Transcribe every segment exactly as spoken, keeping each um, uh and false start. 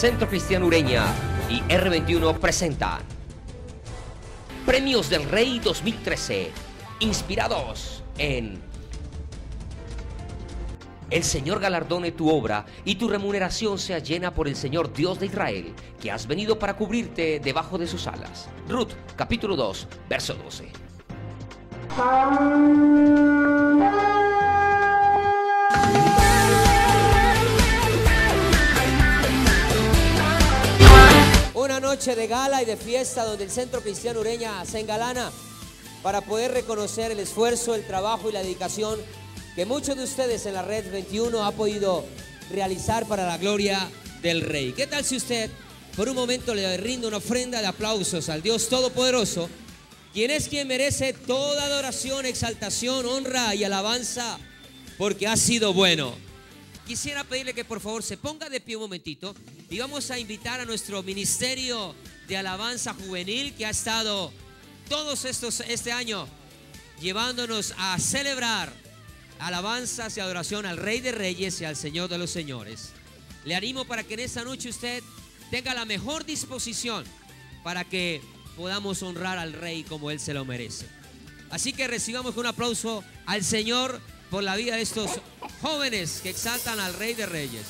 Centro Cristiano Ureña y R veintiuno presentan Premios del Rey dos mil trece, inspirados en El Señor galardone tu obra y tu remuneración sea llena por el Señor Dios de Israel, que has venido para cubrirte debajo de sus alas. Ruth, capítulo dos, verso doce. Una noche de gala y de fiesta donde el Centro Cristiano Ureña se engalana para poder reconocer el esfuerzo, el trabajo y la dedicación que muchos de ustedes en la Red veintiuno ha podido realizar para la gloria del Rey. ¿Qué tal si usted por un momento le rinde una ofrenda de aplausos al Dios Todopoderoso, quien es quien merece toda adoración, exaltación, honra y alabanza, porque ha sido bueno? Quisiera pedirle que por favor se ponga de pie un momentito y vamos a invitar a nuestro ministerio de alabanza juvenil que ha estado todos estos este año llevándonos a celebrar alabanzas y adoración al Rey de Reyes y al Señor de los Señores. Le animo para que en esta noche usted tenga la mejor disposición para que podamos honrar al Rey como Él se lo merece. Así que recibamos con un aplauso al Señor por la vida de estos jóvenes que exaltan al Rey de Reyes.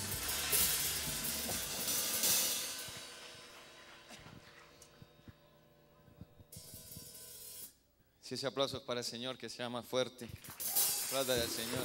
Si ese aplauso es para el Señor, que sea más fuerte. Aplauda al Señor.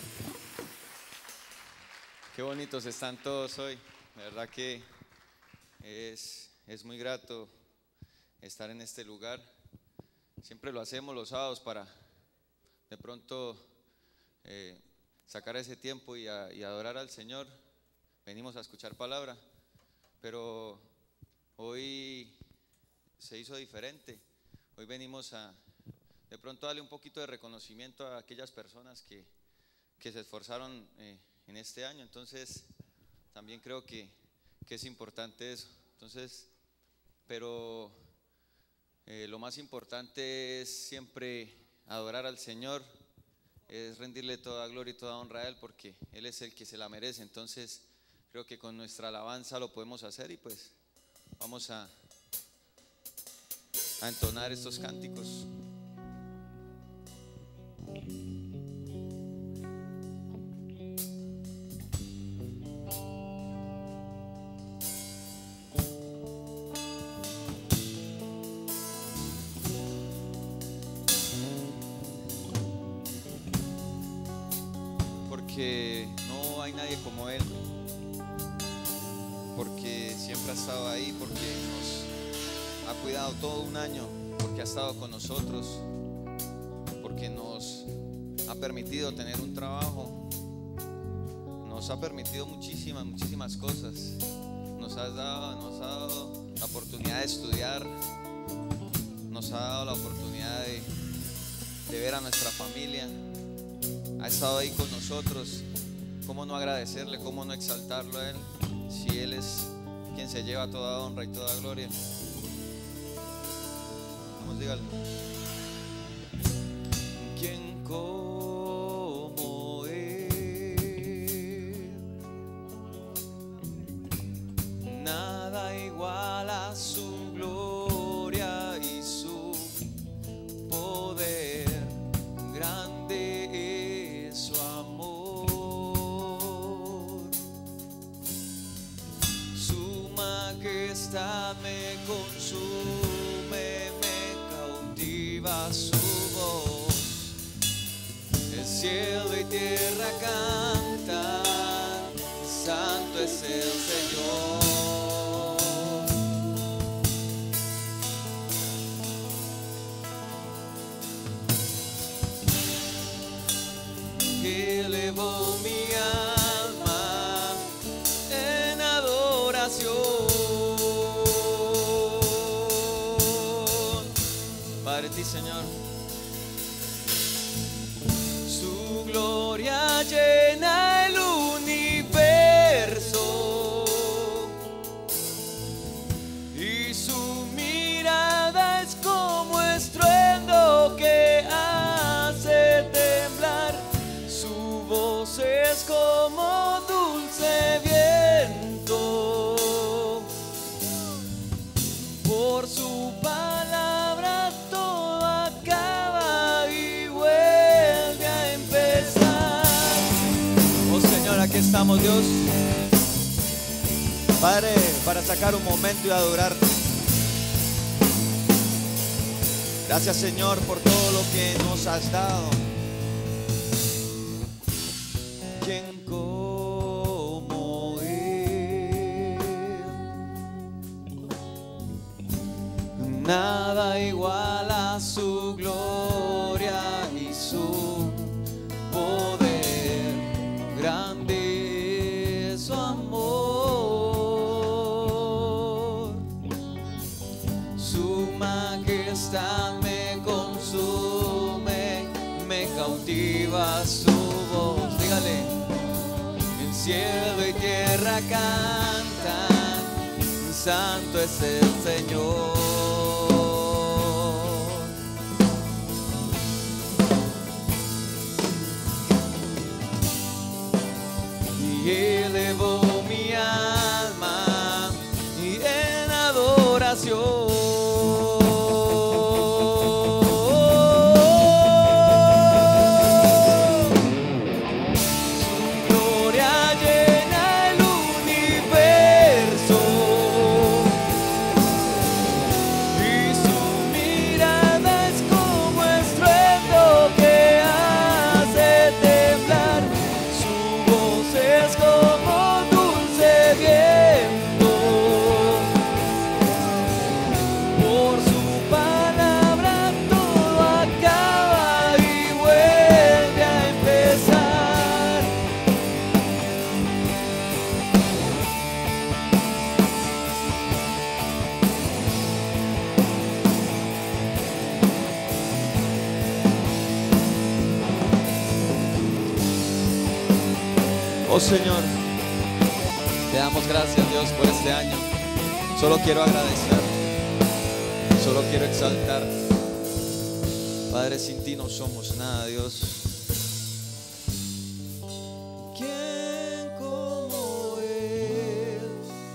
Qué bonitos están todos hoy. La verdad que es, es muy grato estar en este lugar. Siempre lo hacemos los sábados para de pronto eh, sacar ese tiempo y, a, y adorar al Señor. Venimos a escuchar palabra, pero hoy se hizo diferente. Hoy venimos a de pronto darle un poquito de reconocimiento a aquellas personas que, que se esforzaron eh, en este año. Entonces también creo que, que es importante eso. Entonces, pero eh, lo más importante es siempre adorar al Señor, es rendirle toda gloria y toda honra a Él, porque Él es el que se la merece. Entonces creo que con nuestra alabanza lo podemos hacer y pues vamos a, a entonar estos cánticos. Porque no hay nadie como Él, porque siempre ha estado ahí, porque nos ha cuidado todo un año, porque ha estado con nosotros, porque nos ha permitido tener un trabajo, nos ha permitido muchísimas, muchísimas cosas, nos ha dado, nos ha dado la oportunidad de estudiar, nos ha dado la oportunidad de, de ver a nuestra familia, ha estado ahí con nosotros. ¿Cómo no agradecerle, cómo no exaltarlo a Él, si Él es quien se lleva toda honra y toda gloria? Vamos, dígalo. ¿Quién como Él? Nada igual a su gloria y su poder. Grande es su amor. Su majestad me consume, me cautiva su voz. El cielo y tierra cantan, santo es el Señor. Elevó mi alma en adoración para ti, Señor. Su gloria llena el universo y su mirada es como estruendo que hace temblar. Su voz es como dulce viento Por su palabra todo acaba y vuelve a empezar. Oh Señor, aquí estamos, Dios. Padre, para sacar un momento y adorarte. Gracias, Señor, por todo lo que nos has dado. ¿Quién como Él? Nada igual a su gloria y su poder. Grande es su amor. Su majestad me consume, me cautiva su voz. Dígale. El cielo y tierra cantan, santo es el Señor. Y elevó mi alma y en adoración. Oh Señor, te damos gracias, Dios, por este año. Solo quiero agradecer, solo quiero exaltar. Padre, sin ti no somos nada, Dios. ¿Quién como Él?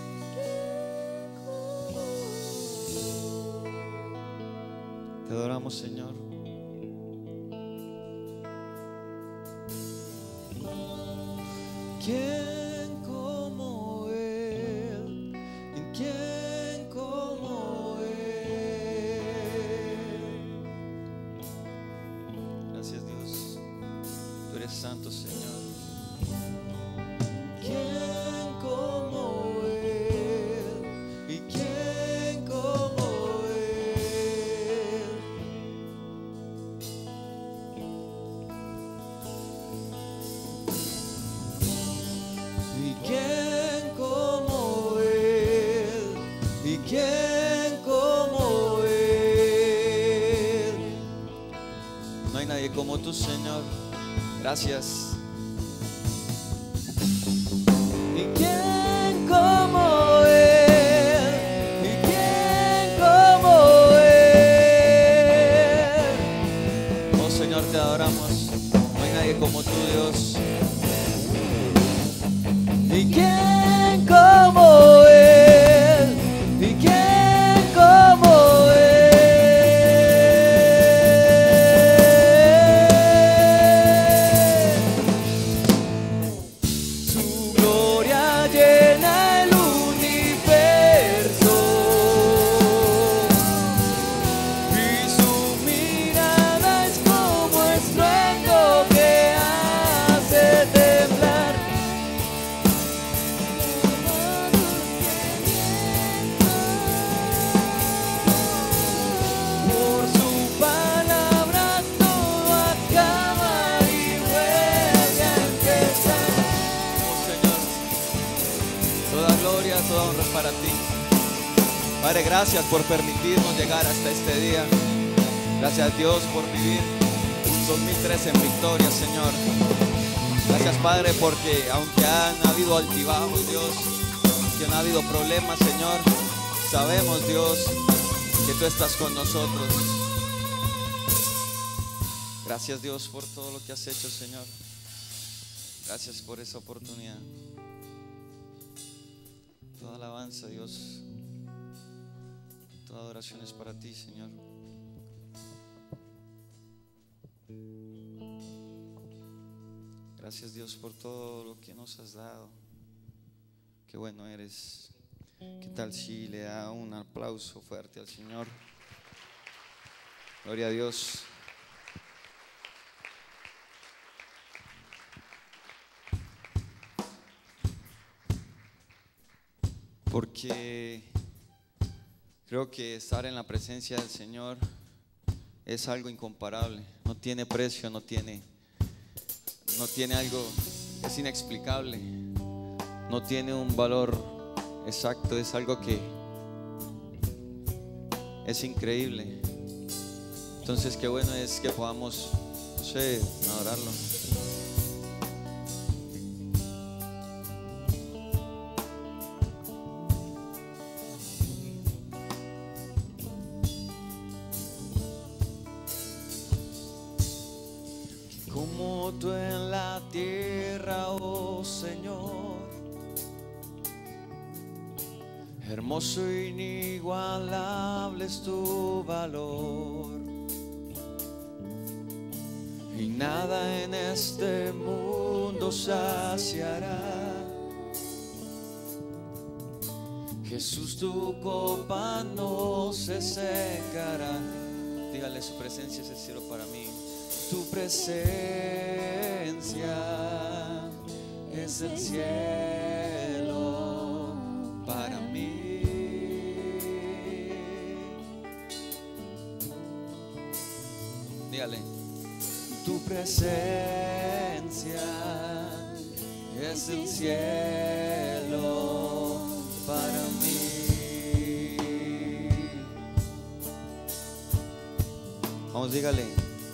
Te adoramos, Señor. ¿Quién como Él? ¿En quién como Él? Gracias, Dios. Tú eres santo, Señor. ¿Quién como Él? ¿Y quién como Él? ¿Y quién como Él? ¿Y quién como Él? No hay nadie como tú, Señor. Gracias. ¿Y quién como Él? ¿Y quién como Él? Oh Señor, te adoramos. No hay nadie como tú, Dios. ¿Y quién como Él? ¿Y quién como Él? Su gloria llena el universo y su mirada es como estruendo que hace temblar. Por su palabra todo acaba y vuelve a empezar. Oh Señor, toda gloria, toda honra es para ti. Padre, gracias por permitirnos llegar hasta este día. Gracias, Dios, por vivir un dos mil trece en victoria, Señor. Gracias, Padre, porque aunque han habido altibajos, Dios, que han habido problemas, Señor, sabemos, Dios, que tú estás con nosotros. Gracias, Dios, por todo lo que has hecho, Señor. Gracias por esa oportunidad. Toda alabanza, Dios, toda adoración es para ti, Señor. Gracias, Dios, por todo lo que nos has dado. Qué bueno eres. ¿Qué tal si le da un aplauso fuerte al Señor? Gloria a Dios. Porque creo que estar en la presencia del Señor es algo incomparable. No tiene precio, no tiene, no tiene algo, es inexplicable. No tiene un valor exacto, es algo que es increíble. Entonces qué bueno es que podamos, no sé, adorarlo. Como tú en la tierra, oh Señor, hermoso e inigualable es tu valor, y nada en este mundo saciará. Jesús, tu copa no se secará. Dígale, su presencia es el cielo para mí. Tu presencia es el cielo para mí. Dígale, tu presencia es el cielo para mí. Vamos, dígale.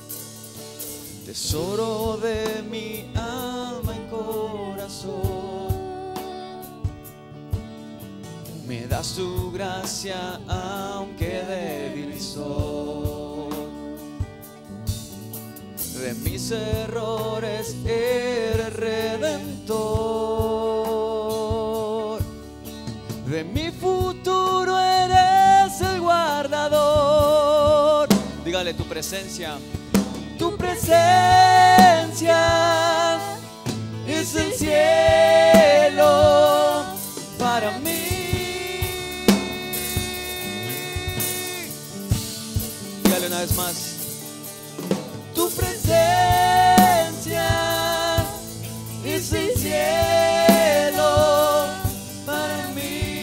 Tesoro de mi alma y corazón, me das tu gracia aunque débil soy. De mis errores eres redentor, de mi futuro eres el guardador. Dígale, tu presencia. Tu presencia es el cielo para mí. Dígale una vez más. Tu presencia es el cielo para mí.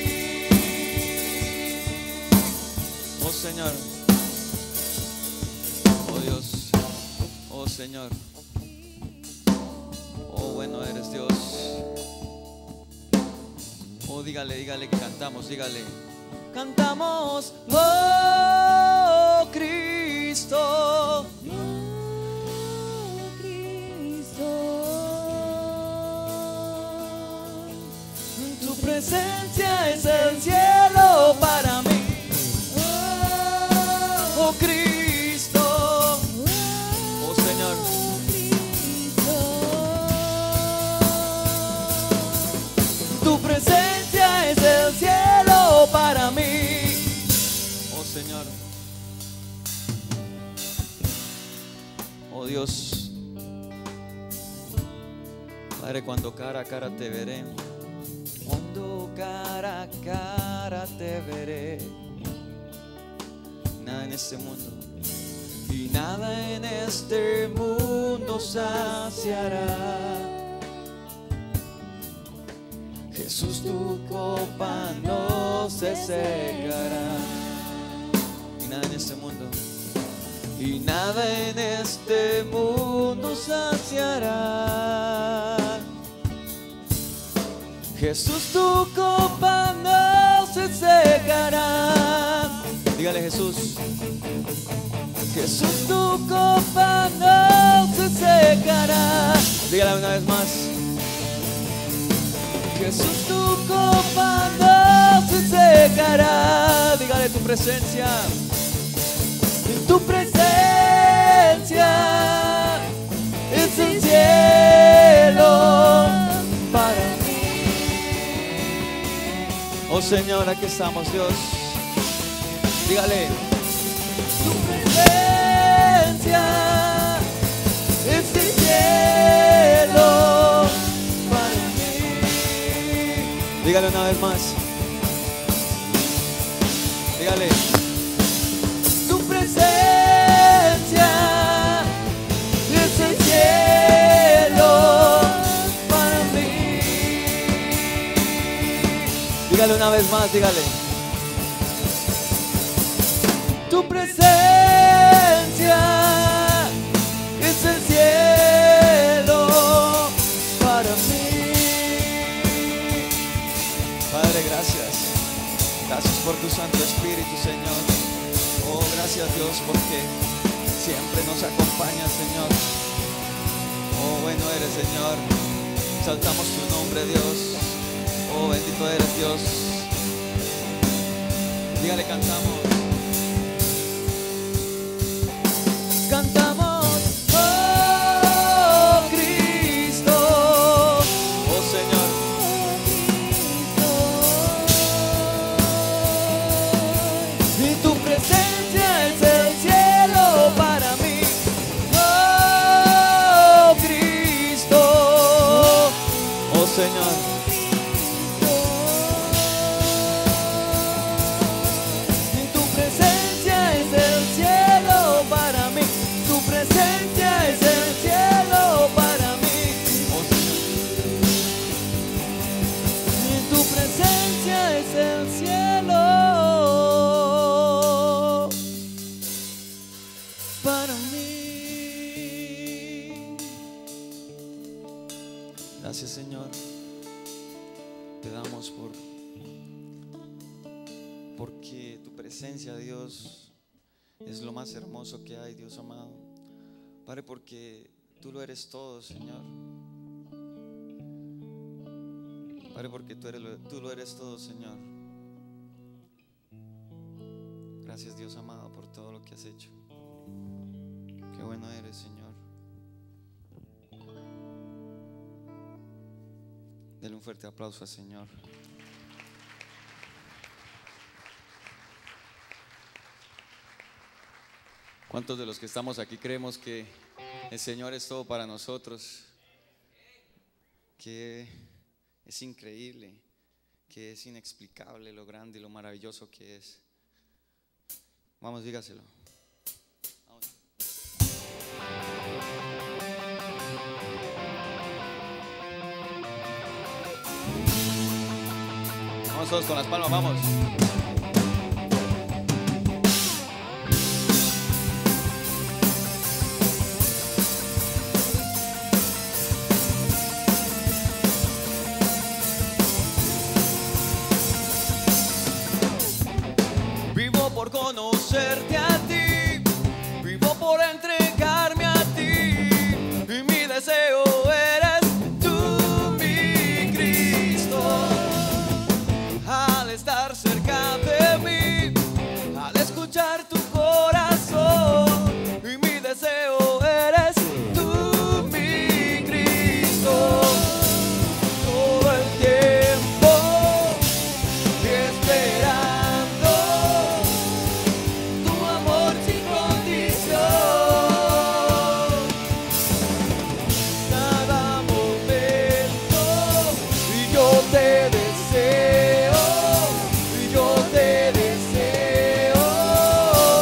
Oh Señor. Oh Dios. Oh Señor, oh bueno eres Dios. Oh, dígale, dígale que cantamos, dígale. Cantamos, oh Cristo, oh Cristo. Tu presencia es el cielo para mí. Oh Cristo. Tu presencia es el cielo para mí. Oh Señor. Oh Dios. Padre, cuando cara a cara te veré, cuando cara a cara te veré, nada en este mundo y nada en este mundo saciará. Jesús, tu copa no se secará. Y nada en este mundo, y nada en este mundo saciará. Jesús, tu copa no se secará. Dígale, Jesús. Jesús, tu copa no se secará. Dígale una vez más. Jesús, tu copa no se secará. Dígale, tu presencia. Tu presencia es el cielo para mí. Oh Señor, aquí estamos, Dios. Dígale. Tu presencia es el cielo para mí. Dígale una vez más. Dígale. Tu presencia es el cielo para mí. Dígale una vez más, dígale. Tu presencia es el cielo para mí. Padre, gracias. Gracias por tu Santo Espíritu, Señor. Oh, gracias Dios porque siempre nos acompañas, Señor. Oh, bueno eres, Señor. Exaltamos tu nombre, Dios. Oh, bendito eres, Dios. Dígale, cantamos. Cantamos, oh Cristo, Oh, Señor. y tu presencia es el cielo para mí, oh Cristo, Oh, Señor. y tu presencia es el cielo para mí, tu presencia es el cielo para mí, Oh, Señor. y tu presencia es el cielo para mí. Gracias, Señor. Te damos por porque tu presencia, Dios, es lo más hermoso que hay, Dios amado. Padre, porque tú lo eres todo, Señor. Padre, porque tú, eres lo, tú lo eres todo, Señor. Gracias, Dios amado, por todo lo que has hecho. Qué bueno eres, Señor. Dele un fuerte aplauso al Señor. ¿Cuántos de los que estamos aquí creemos que el Señor es todo para nosotros? Que es increíble, que es inexplicable lo grande y lo maravilloso que es. Vamos, dígaselo. Vamos. Vamos todos con las palmas, vamos. Vivo por conocerte a ti, vivo por entregarme a ti, y mi deseo eres tú, mi Cristo. Al estar cerca de mí, al escuchar tu corazón, y mi deseo eres tú, mi Cristo. Todo el tiempo esperando tu amor sin condición. Cada momento y yo te deseo, y yo te deseo.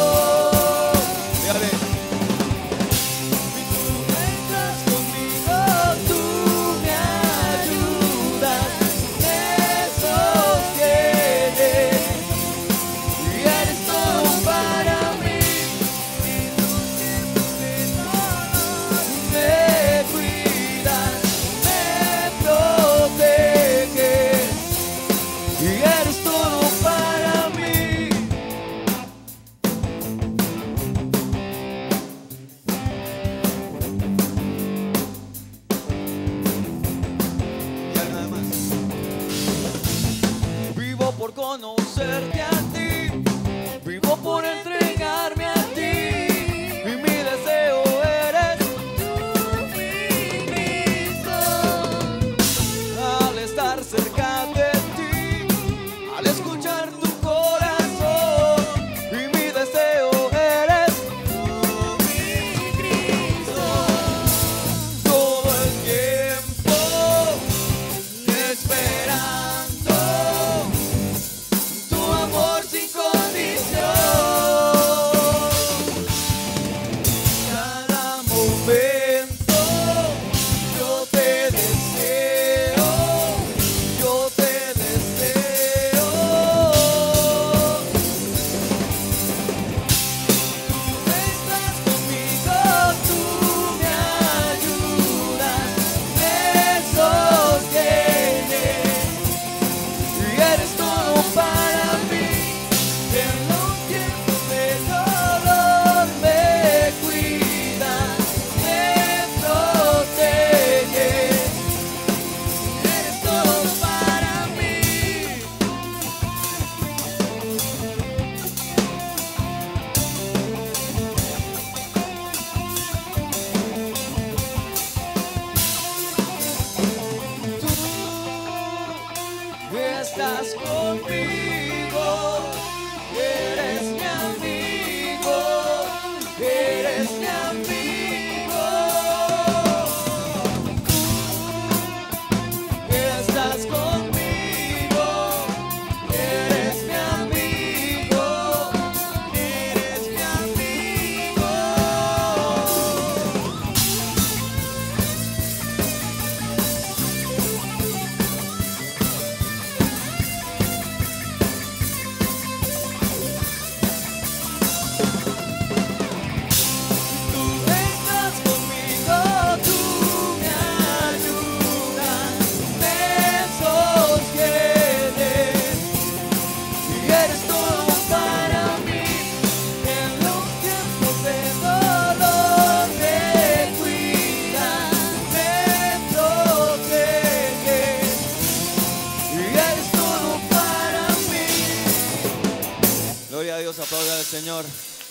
Gloria al Señor.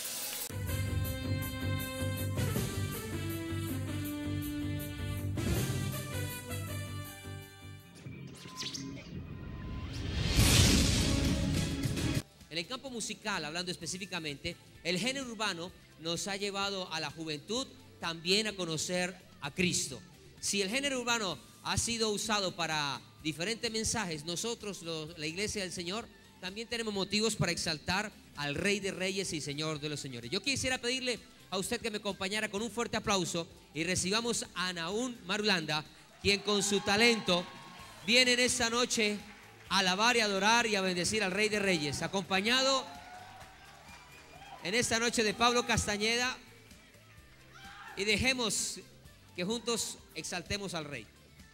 En el campo musical, hablando específicamente, el género urbano nos ha llevado a la juventud también a conocer a Cristo. Si el género urbano ha sido usado para diferentes mensajes, nosotros, los, la Iglesia del Señor, también tenemos motivos para exaltar al Rey de Reyes y Señor de los Señores. Yo quisiera pedirle a usted que me acompañara con un fuerte aplauso y recibamos a Nahum Marulanda, quien con su talento viene en esta noche a alabar y adorar y a bendecir al Rey de Reyes, acompañado en esta noche de Pablo Castañeda, y dejemos que juntos exaltemos al Rey.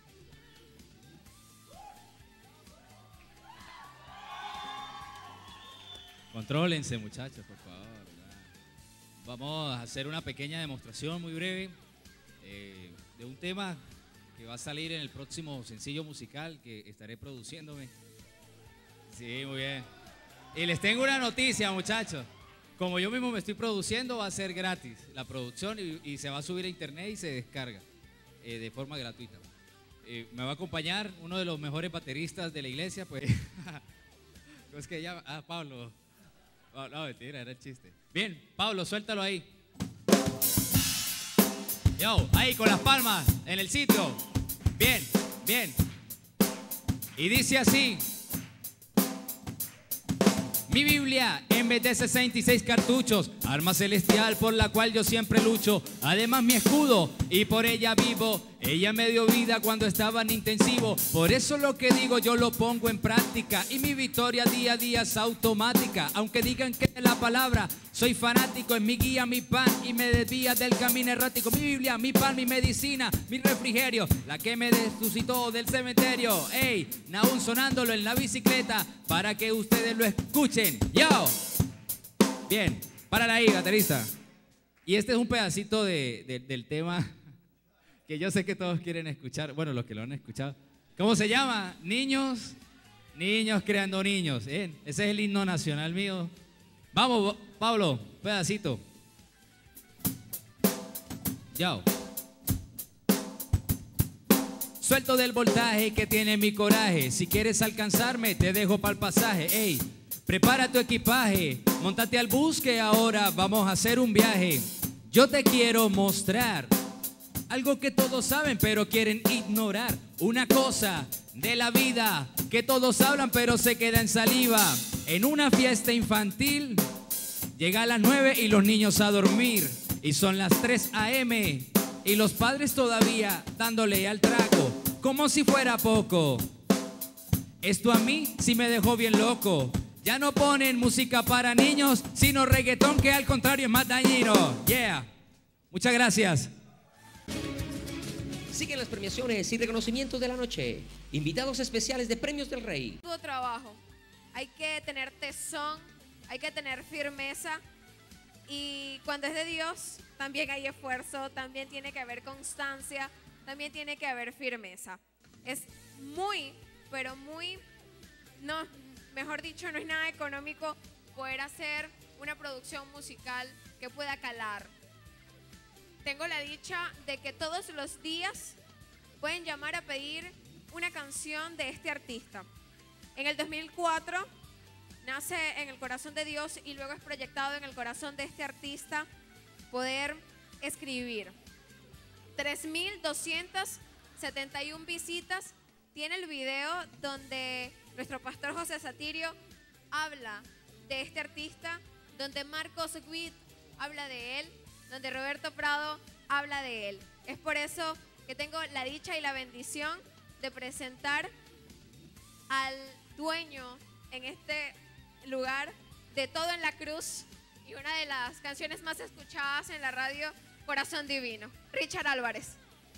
Contrólense, muchachos, por favor. Vamos a hacer una pequeña demostración muy breve eh, de un tema que va a salir en el próximo sencillo musical que estaré produciéndome. Sí, muy bien. Y les tengo una noticia, muchachos. Como yo mismo me estoy produciendo, va a ser gratis la producción y, y se va a subir a internet y se descarga eh, de forma gratuita. Eh, me va a acompañar uno de los mejores bateristas de la iglesia, pues. Es que ya, ah, Pablo. Oh, no, mentira, era el chiste. Bien, Pablo, suéltalo ahí. Yo, ahí con las palmas en el sitio. Bien, bien. Y dice así. Mi Biblia, en vez de sesenta y seis cartuchos, arma celestial por la cual yo siempre lucho. Además mi escudo, y por ella vivo. Ella me dio vida cuando estaba en intensivo. Por eso lo que digo yo lo pongo en práctica. Y mi victoria día a día es automática. Aunque digan que la palabra soy fanático, es mi guía, mi pan, y me desvía del camino errático. Mi Biblia, mi pan, mi medicina, mi refrigerio, la que me resucitó del cementerio. Ey, Nahum sonándolo en la bicicleta para que ustedes lo escuchen. Yo. Bien, párala ahí, baterista. Y este es un pedacito de, de, del tema que yo sé que todos quieren escuchar. Bueno, los que lo han escuchado. ¿Cómo se llama? Niños, niños creando niños. ¿Eh? Ese es el himno nacional mío. Vamos, Pablo, pedacito. Yao. Suelto del voltaje que tiene mi coraje. Si quieres alcanzarme, te dejo pa'l pasaje. Ey, prepara tu equipaje. Móntate al bus que ahora vamos a hacer un viaje. Yo te quiero mostrar algo que todos saben pero quieren ignorar. Una cosa de la vida que todos hablan pero se queda en saliva. En una fiesta infantil llega a las nueve y los niños a dormir. Y son las tres a eme y los padres todavía dándole al trago. Como si fuera poco. Esto a mí sí me dejó bien loco. Ya no ponen música para niños, sino reggaetón, que al contrario es más dañino. Yeah. Muchas gracias. Siguen las premiaciones y reconocimientos de la noche. Invitados especiales de Premios del Rey. Todo trabajo. Hay que tener tesón, hay que tener firmeza. Y cuando es de Dios, también hay esfuerzo, también tiene que haber constancia, también tiene que haber firmeza. Es muy, pero muy, no, mejor dicho, no es nada económico poder hacer una producción musical que pueda calar. Tengo la dicha de que todos los días pueden llamar a pedir una canción de este artista. En el dos mil cuatro nace en el corazón de Dios y luego es proyectado en el corazón de este artista poder escribir. tres mil doscientas setenta y una visitas tiene el video donde nuestro pastor José Satirio habla de este artista, donde Marcos Witt habla de él, donde Roberto Prado habla de él. Es por eso que tengo la dicha y la bendición de presentar al dueño en este lugar de Todo en la Cruz y una de las canciones más escuchadas en la radio, Corazón Divino, Richard Álvarez.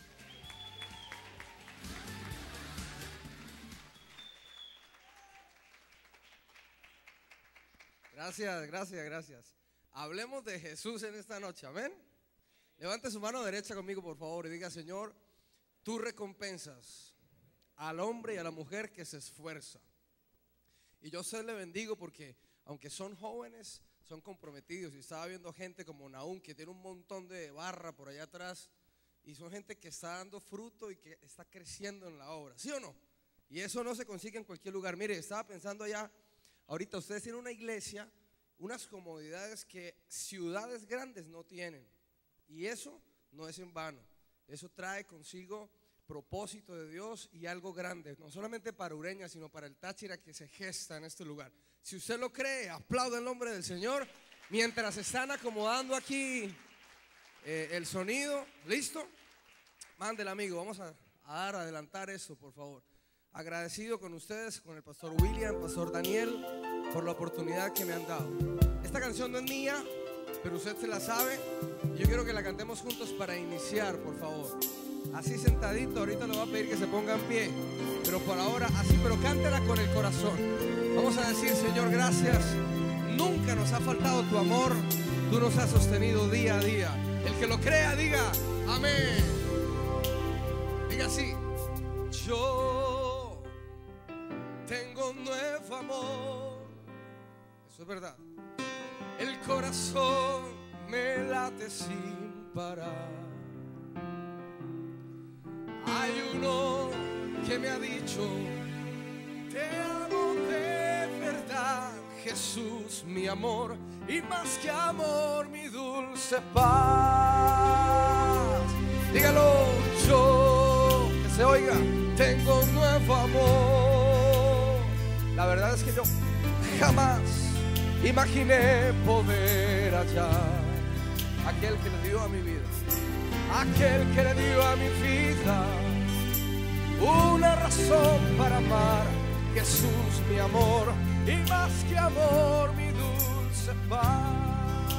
Gracias, gracias, gracias. Hablemos de Jesús en esta noche, amén. Levante su mano derecha conmigo, por favor, y diga: Señor, tú recompensas al hombre y a la mujer que se esfuerza. Y yo se le bendigo porque aunque son jóvenes, son comprometidos. Y estaba viendo gente como Nahum, que tiene un montón de barra por allá atrás, y son gente que está dando fruto y que está creciendo en la obra, ¿sí o no? Y eso no se consigue en cualquier lugar. Mire, estaba pensando allá, ahorita ustedes tienen una iglesia, unas comodidades que ciudades grandes no tienen, y eso no es en vano. Eso trae consigo propósito de Dios y algo grande, no solamente para Ureña, sino para el Táchira que se gesta en este lugar. Si usted lo cree, aplauda el nombre del Señor mientras están acomodando aquí eh, el sonido. ¿Listo? Mándele, amigo. Vamos a, a dar, a adelantar esto, por favor. Agradecido con ustedes, con el pastor William, pastor Daniel, por la oportunidad que me han dado. Esta canción no es mía, pero usted se la sabe. Yo quiero que la cantemos juntos para iniciar, por favor. Así sentadito, ahorita le voy a pedir que se ponga en pie, pero por ahora así, pero cántela con el corazón. Vamos a decir: Señor, gracias. Nunca nos ha faltado tu amor, tú nos has sostenido día a día. El que lo crea, diga amén. Diga así: yo tengo un nuevo amor. Eso es verdad. El corazón me late sin parar. Hay uno que me ha dicho: te amo de verdad, Jesús, mi amor, y más que amor, mi dulce paz. Dígalo: yo, que se oiga, tengo un nuevo amor. La verdad es que yo jamás imaginé poder hallar aquel que le dio a mi vida, aquel que le dio a mi vida una razón para amar. Jesús, mi amor, y más que amor, mi dulce paz.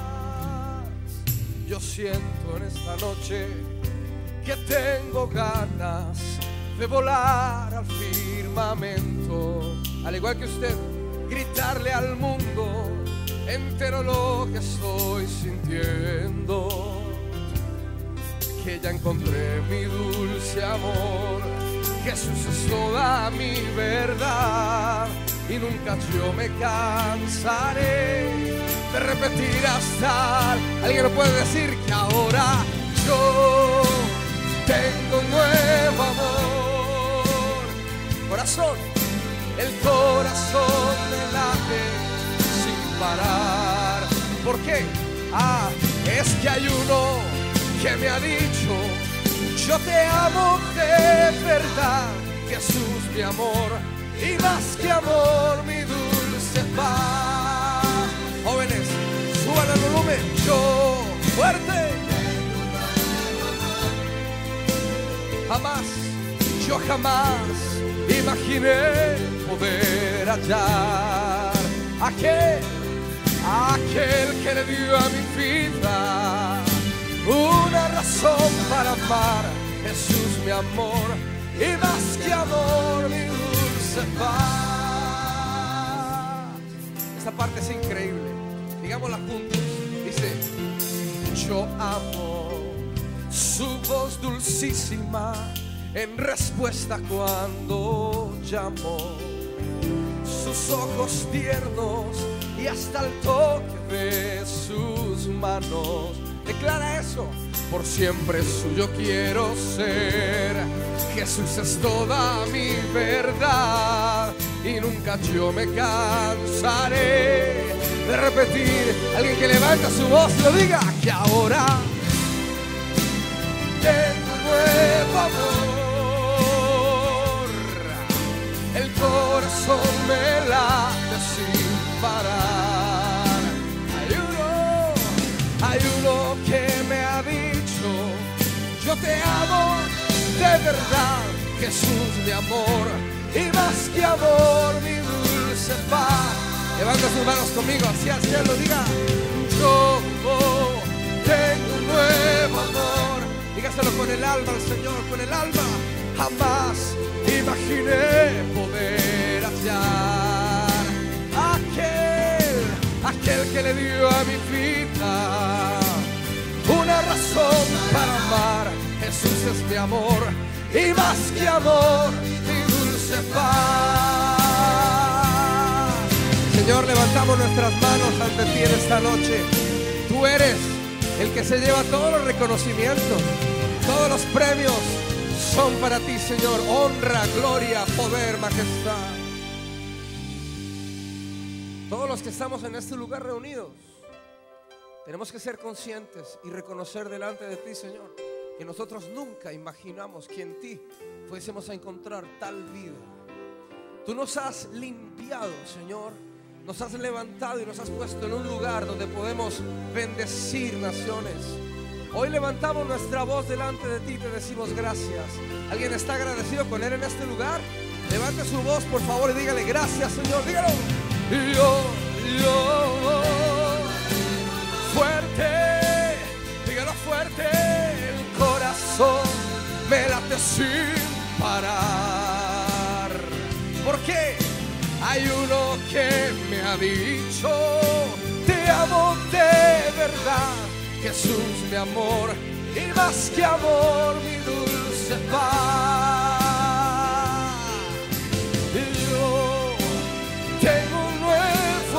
Yo siento en esta noche que tengo ganas de volar al firmamento, al igual que usted, gritarle al mundo entero lo que estoy sintiendo. Que ya encontré mi dulce amor, Jesús es toda mi verdad, y nunca yo me cansaré de repetir hasta. Alguien lo puede decir: que ahora yo tengo un nuevo amor. Corazón, el corazón me late sin parar. ¿Por qué? Ah, es que hay uno que me ha dicho: yo te amo de verdad, Jesús, mi amor, y más que amor, mi dulce paz. Jóvenes, suban el volumen. Yo, fuerte. Jamás, yo jamás imaginé poder hallar aquel, aquel que le dio a mi vida una razón para amar. Jesús, mi amor, y más que amor, mi dulce paz. Esta parte es increíble, digámosla juntos. Dice: yo amo su voz dulcísima en respuesta cuando llamo, sus ojos tiernos y hasta el toque de sus manos. Declara eso: por siempre suyo quiero ser. Jesús es toda mi verdad, y nunca yo me cansaré de repetir. Alguien que levanta su voz lo diga: que ahora tengo un nuevo amor. El corazón me late sin parar. Hay uno, hay uno que me ha dicho: yo te amo de verdad, Jesús, mi amor, y más que amor, mi dulce paz. Levanta sus manos conmigo hacia el cielo, diga: yo tengo un nuevo amor. Dígaselo con el alma al Señor, con el alma. Jamás imaginé poder hallar aquel, aquel que le dio a mi vida una razón para amar. Jesús es mi amor, y más que amor, mi dulce paz. Señor, levantamos nuestras manos ante ti en esta noche. Tú eres el que se lleva todos los reconocimientos. Todos los premios son para ti, Señor. Honra, gloria, poder, majestad. Todos los que estamos en este lugar reunidos tenemos que ser conscientes y reconocer delante de ti, Señor, que nosotros nunca imaginamos que en ti fuésemos a encontrar tal vida. Tú nos has limpiado, Señor. Nos has levantado y nos has puesto en un lugar donde podemos bendecir naciones. Hoy levantamos nuestra voz delante de ti y te decimos gracias. ¿Alguien está agradecido con Él en este lugar? Levante su voz, por favor, y dígale gracias, Señor. Dígalo. Yo, yo, fuerte, dígalo fuerte. El corazón me late sin parar. ¿Por qué? Hay uno que me ha dicho, te amo de verdad. Jesús, mi amor, y más que amor, mi dulce paz. Yo tengo un nuevo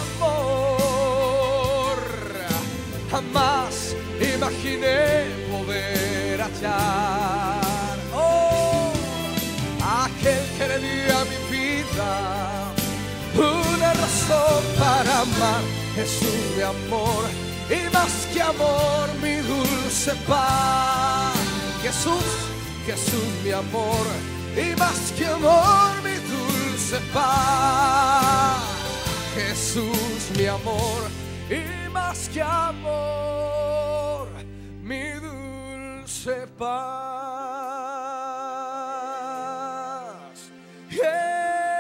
amor, jamás imaginé poder hallar. Oh, aquel que le dio a mi vida una razón para amar. Jesús, mi amor, y más que amor, mi dulce paz. Jesús, Jesús, mi amor, y más que amor, mi dulce paz. Jesús, mi amor, y más que amor, mi dulce paz. Yeah.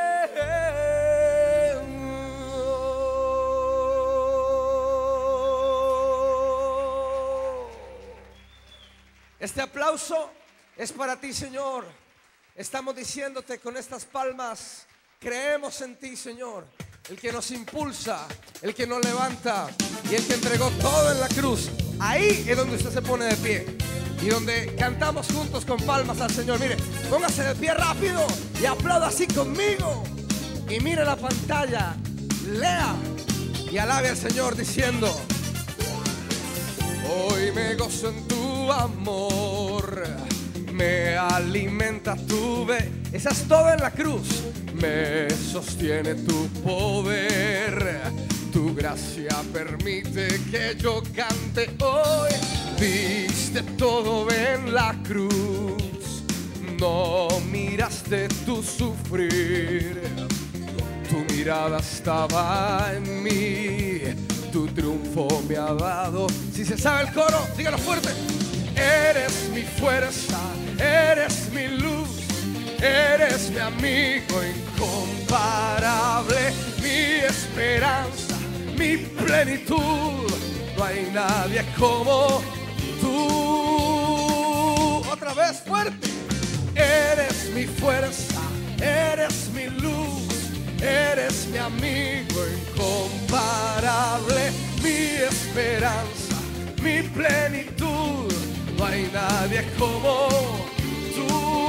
Este aplauso es para ti, Señor. Estamos diciéndote con estas palmas, creemos en ti, Señor, el que nos impulsa, el que nos levanta y el que entregó todo en la cruz. Ahí es donde usted se pone de pie y donde cantamos juntos con palmas al Señor. Mire, póngase de pie rápido y aplauda así conmigo. Y mire la pantalla, lea y alabe al Señor diciendo: hoy me gozo en tu amor, me alimenta tu ve. Esa es todo en la cruz. Me sostiene tu poder, tu gracia permite que yo cante hoy. Viste todo en la cruz, no miraste tu sufrir. Tu mirada estaba en mí, tu triunfo me ha dado. Si se sabe el coro, dígalo fuerte. Eres mi fuerza, eres mi luz, eres mi amigo incomparable, mi esperanza, mi plenitud. No hay nadie como tú. Otra vez fuerte. Eres mi fuerza, eres mi luz, eres mi amigo incomparable, mi esperanza, mi plenitud. No hay nadie como tú.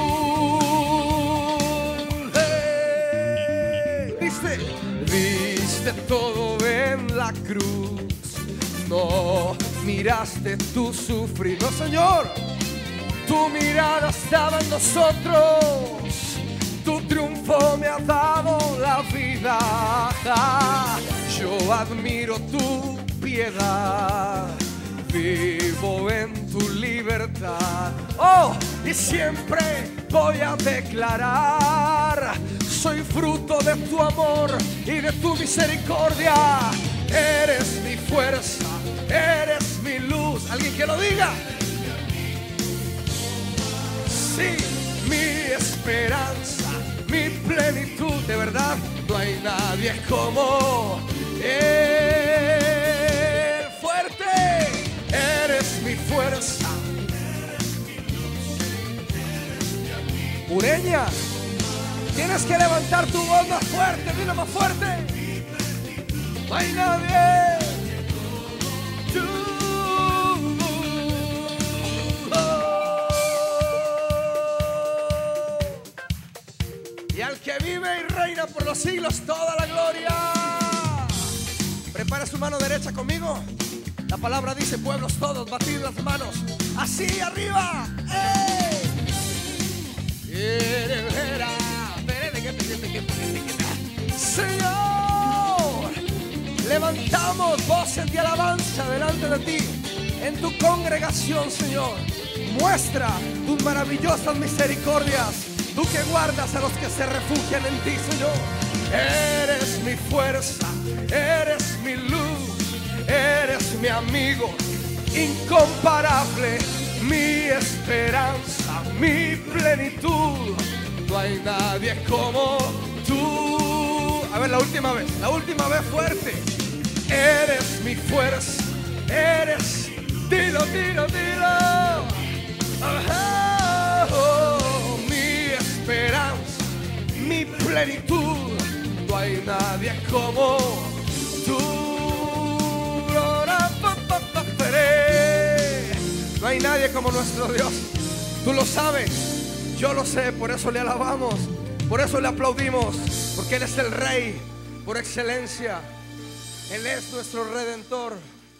Hey. ¿Viste? Viste todo en la cruz. No miraste tu sufrir. No, Señor. Tu mirada estaba en nosotros. Tu triunfo me ha dado la vida. Yo admiro tu piedad. Vivo en tu libertad. Oh, y siempre voy a declarar: soy fruto de tu amor y de tu misericordia. Eres mi fuerza, eres mi luz. ¿Alguien que lo diga? Sí, mi esperanza, mi plenitud. De verdad, no hay nadie como Él. Fuerte. Eres mi fuerza, Ureña, tienes que levantar tu voz más fuerte, dilo más fuerte. No hay nadie. Tú. Oh. Y al que vive y reina por los siglos, toda la gloria. Levanta su mano derecha conmigo. La palabra dice: pueblos todos, batid las manos así arriba. ¡Ey! Señor, levantamos voces de alabanza delante de ti en tu congregación, Señor. Muestra tus maravillosas misericordias, tú que guardas a los que se refugian en ti, Señor. Eres mi fuerza, eres mi luz, eres mi amigo incomparable, mi esperanza, mi plenitud. No hay nadie como tú. A ver, la última vez, la última vez fuerte. Eres mi fuerza, eres, dilo, dilo, dilo. Oh, oh, mi esperanza, mi plenitud. No hay nadie como tú. No hay nadie como nuestro Dios. Tú lo sabes, yo lo sé, por eso le alabamos, por eso le aplaudimos, porque Él es el Rey por excelencia. Él es nuestro Redentor.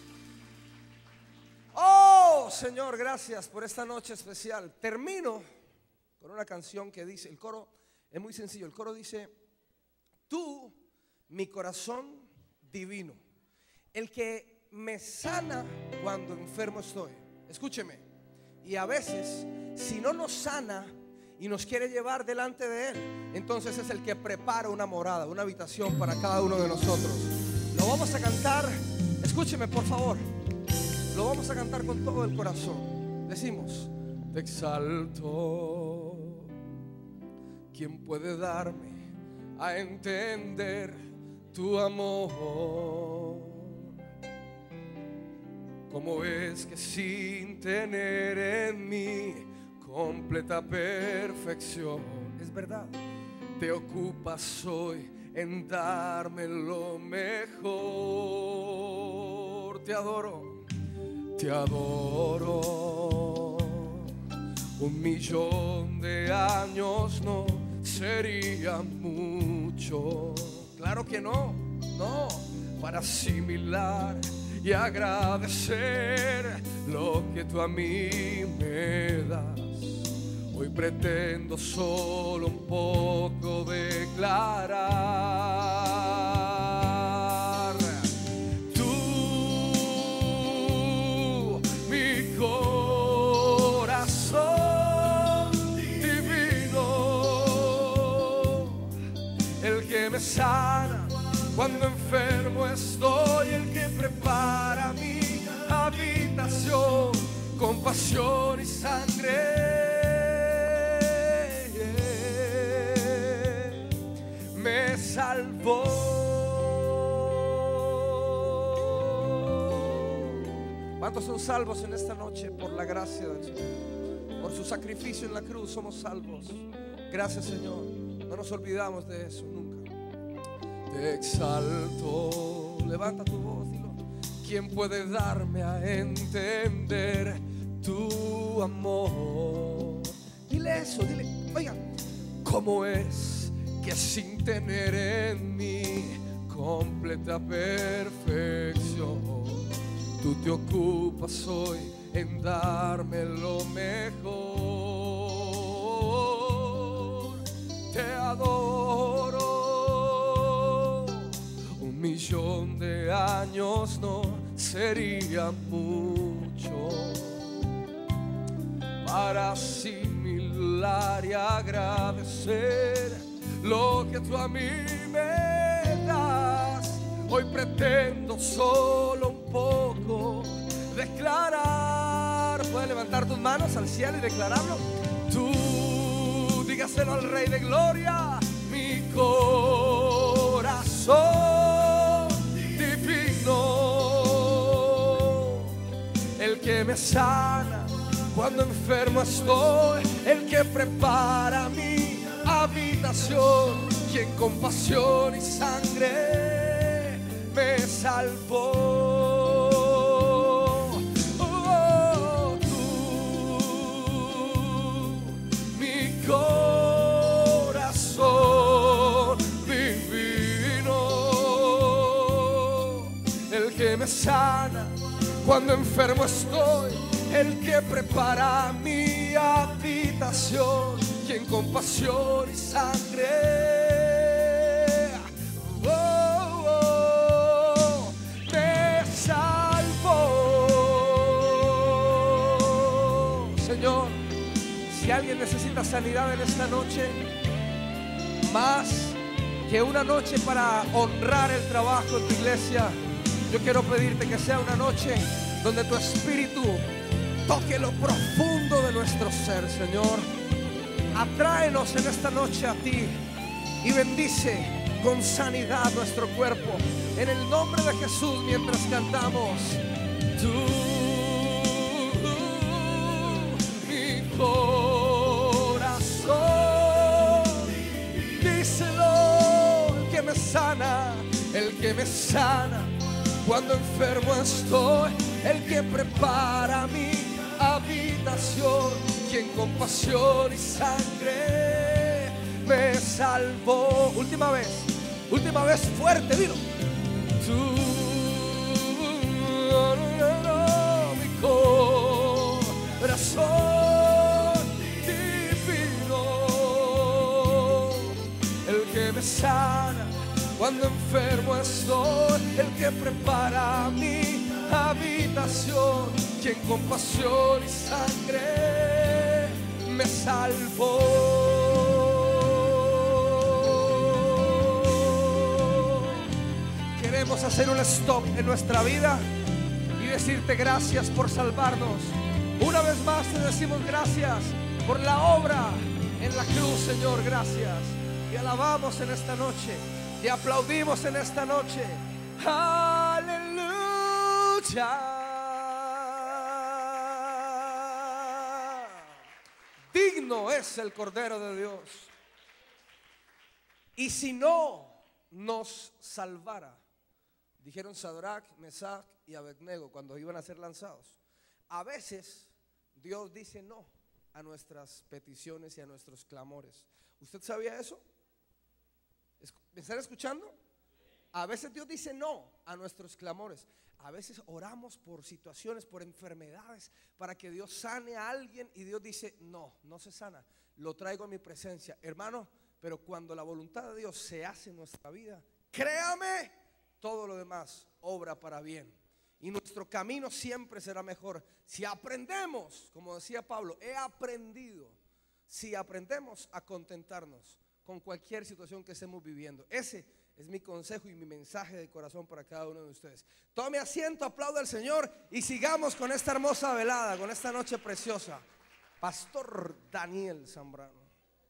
Oh, Señor, gracias por esta noche especial. Termino con una canción que dice, el coro es muy sencillo, el coro dice: tú, mi corazón divino, el que me sana cuando enfermo estoy. Escúcheme. Y a veces, si no nos sana y nos quiere llevar delante de Él, entonces es el que prepara una morada, una habitación para cada uno de nosotros. Lo vamos a cantar. Escúcheme, por favor. Lo vamos a cantar con todo el corazón. Decimos: te exalto. ¿Quién puede darme a entender tu amor? ¿Cómo es que sin tener en mí completa perfección, es verdad, te ocupas hoy en darme lo mejor? Te adoro, te adoro. Un millón de años no sería mucho. Claro que no, no, para asimilar y agradecer lo que tú a mí me das. Hoy pretendo solo un poco declarar: tú, mi corazón divino, el que me sana cuando enfermo estoy, el que prepara mi habitación con pasión y sangre. Me salvó. ¿Cuántos son salvos en esta noche por la gracia del Señor? Por su sacrificio en la cruz somos salvos. Gracias, Señor. No nos olvidamos de eso nunca. Te exalto. Levanta tu voz, dilo. ¿Quién puede darme a entender tu amor? Dile eso, dile. Oiga, ¿cómo es que sin tener en mí completa perfección, tú te ocupas hoy en darme lo mejor? Te adoro. Un millón de años no sería mucho para asimilar y agradecer lo que tú a mí me das. Hoy pretendo solo un poco declarar. ¿Puedes levantar tus manos al cielo y declararlo? Tú, dígaselo al Rey de Gloria. Mi corazón divino, el que me sana cuando enfermo estoy, el que prepara mi habitación, quien con pasión y sangre me salvó. Oh, tú, mi corazón divino, sana cuando enfermo estoy, el que prepara mi habitación, quien con pasión y sangre oh, oh, me salvó. Señor, si alguien necesita sanidad en esta noche, más que una noche para honrar el trabajo en tu iglesia, yo quiero pedirte que sea una noche donde tu espíritu toque lo profundo de nuestro ser, Señor. Atráenos en esta noche a ti y bendice con sanidad nuestro cuerpo. En el nombre de Jesús, mientras cantamos, tú, mi corazón, díselo, el que me sana, el que me sana cuando enfermo estoy, el que prepara mi habitación, quien con pasión y sangre me salvó. Última vez, última vez fuerte, dilo. Tú, no, no, no, mi corazón divino, el que me sana cuando enfermo estoy, el que prepara mi habitación, quien con pasión y sangre me salvó. Queremos hacer un stop en nuestra vida y decirte gracias por salvarnos. Una vez más te decimos gracias por la obra en la cruz, Señor, gracias. Y alabamos en esta noche, te aplaudimos en esta noche. Aleluya. Digno es el Cordero de Dios. Y si no nos salvara, dijeron Sadrach, Mesach y Abednego cuando iban a ser lanzados. A veces Dios dice no a nuestras peticiones y a nuestros clamores. ¿Usted sabía eso? ¿Me están escuchando? A veces Dios dice no a nuestros clamores. A veces oramos por situaciones, por enfermedades, para que Dios sane a alguien y Dios dice no, no se sana, lo traigo a mi presencia, hermano. Pero cuando la voluntad de Dios se hace en nuestra vida, créame, todo lo demás obra para bien y nuestro camino siempre será mejor si aprendemos, como decía Pablo, he aprendido, si aprendemos a contentarnos con cualquier situación que estemos viviendo. Ese es mi consejo y mi mensaje de corazón para cada uno de ustedes. Tome asiento, aplauda al Señor y sigamos con esta hermosa velada, con esta noche preciosa. Pastor Daniel Zambrano.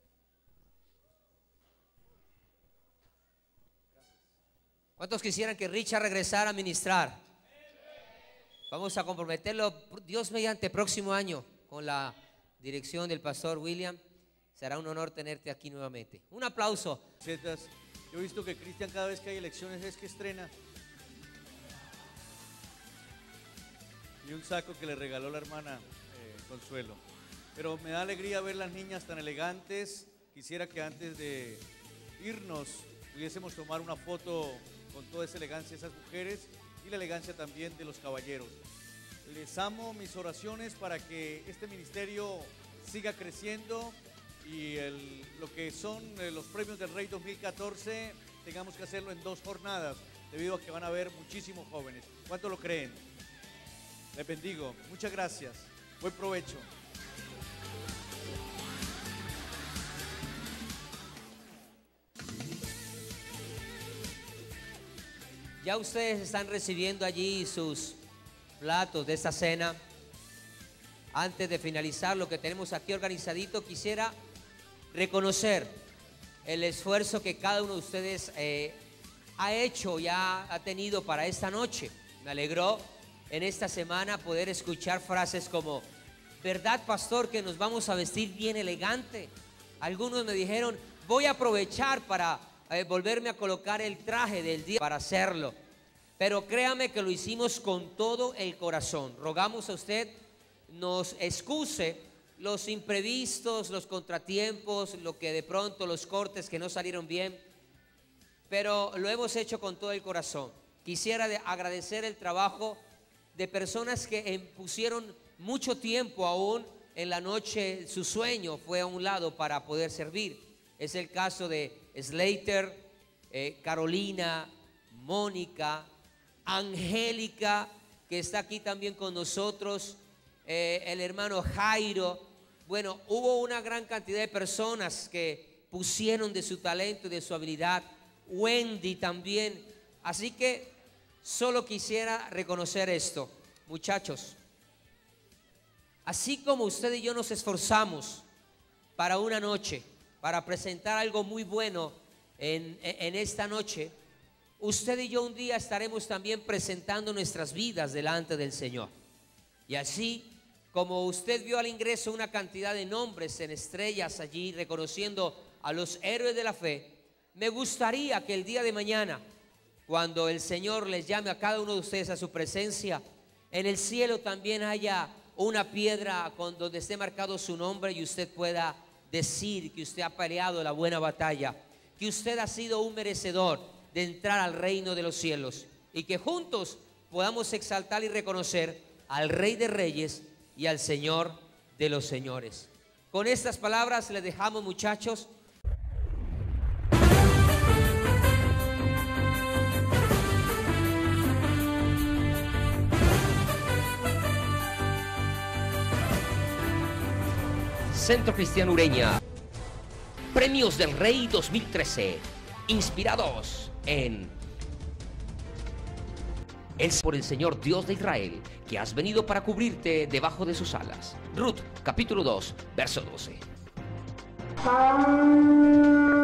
¿Cuántos quisieran que Richard regresara a ministrar? Vamos a comprometerlo, Dios mediante, próximo año, con la dirección del pastor William. Será un honor tenerte aquí nuevamente. Un aplauso. Yo he visto que Cristian cada vez que hay elecciones es que estrena. Y un saco que le regaló la hermana eh, Consuelo. Pero me da alegría ver las niñas tan elegantes. Quisiera que antes de irnos pudiésemos tomar una foto con toda esa elegancia de esas mujeres y la elegancia también de los caballeros. Les amo, mis oraciones para que este ministerio siga creciendo y el, lo que son eh, los premios del Rey dos mil catorce tengamos que hacerlo en dos jornadas debido a que van a haber muchísimos jóvenes. ¿Cuánto lo creen? Les bendigo. Muchas gracias. Buen provecho. Ya ustedes están recibiendo allí sus platos de esta cena. Antes de finalizar lo que tenemos aquí organizadito, quisiera reconocer el esfuerzo que cada uno de ustedes eh, ha hecho y ha, ha tenido para esta noche. Me alegró en esta semana poder escuchar frases como: ¿verdad, pastor, que nos vamos a vestir bien elegante? Algunos me dijeron: voy a aprovechar para eh, volverme a colocar el traje del día para hacerlo. Pero créame que lo hicimos con todo el corazón. Rogamos a usted nos excuse los imprevistos, los contratiempos, lo que de pronto, los cortes que no salieron bien, pero lo hemos hecho con todo el corazón. quisiera de agradecer el trabajo de personas que em, pusieron mucho tiempo aún en la noche. Su sueño fue a un lado para poder servir. Es el caso de Slater, eh, Carolina, Mónica, Angélica, que está aquí también con nosotros, eh, el hermano Jairo. Bueno, hubo una gran cantidad de personas que pusieron de su talento y de su habilidad. Wendy también. Así que solo quisiera reconocer esto, muchachos. Así como usted y yo nos esforzamos para una noche, para presentar algo muy bueno en, en esta noche, usted y yo un día estaremos también presentando nuestras vidas delante del Señor. Y así como usted vio al ingreso una cantidad de nombres en estrellas allí, reconociendo a los héroes de la fe, me gustaría que el día de mañana, cuando el Señor les llame a cada uno de ustedes a su presencia, en el cielo también haya una piedra con donde esté marcado su nombre y usted pueda decir que usted ha peleado la buena batalla, que usted ha sido un merecedor de entrar al reino de los cielos, y que juntos podamos exaltar y reconocer al Rey de Reyes y al Señor de los señores. Con estas palabras les dejamos, muchachos. Centro Cristiano Ureña, Premios del Rey dos mil trece, inspirados en el por el Señor Dios de Israel, que has venido para cubrirte debajo de sus alas. Ruth, capítulo dos, verso doce.